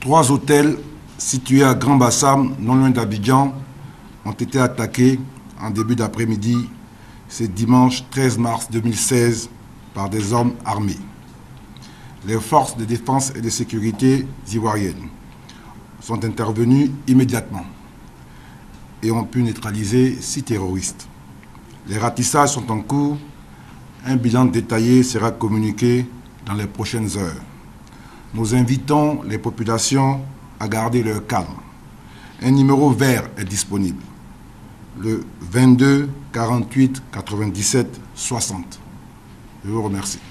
3 hôtels situés à Grand Bassam, non loin d'Abidjan, ont été attaqués en début d'après-midi, ce dimanche 13 mars 2016, par des hommes armés. Les forces de défense et de sécurité ivoiriennes sont intervenues immédiatement et ont pu neutraliser 6 terroristes. Les ratissages sont en cours. Un bilan détaillé sera communiqué dans les prochaines heures. Nous invitons les populations à garder leur calme. Un numéro vert est disponible, le 22 48 97 60. Je vous remercie.